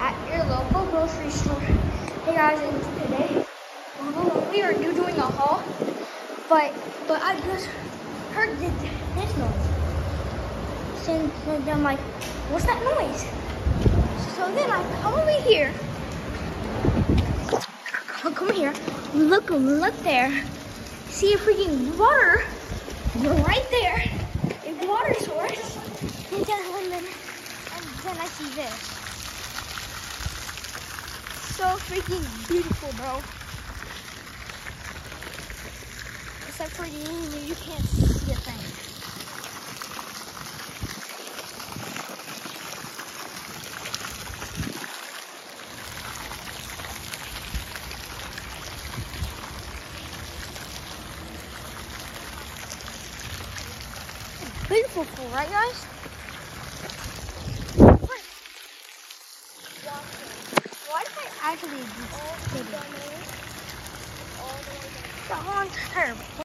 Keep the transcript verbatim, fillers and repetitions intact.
at your local grocery store. Hey guys, and today we are doing a haul, but but I just heard this, this noise. And then I'm like, what's that noise? So then I come over here. Come, come here. Look, look there. See a freaking water right there. A water source. And then, and then, and then I see this. So freaking beautiful, bro. Except for you, you can't see a thing. Beautiful, right, guys? Why did I actually just all the way down? All the way down.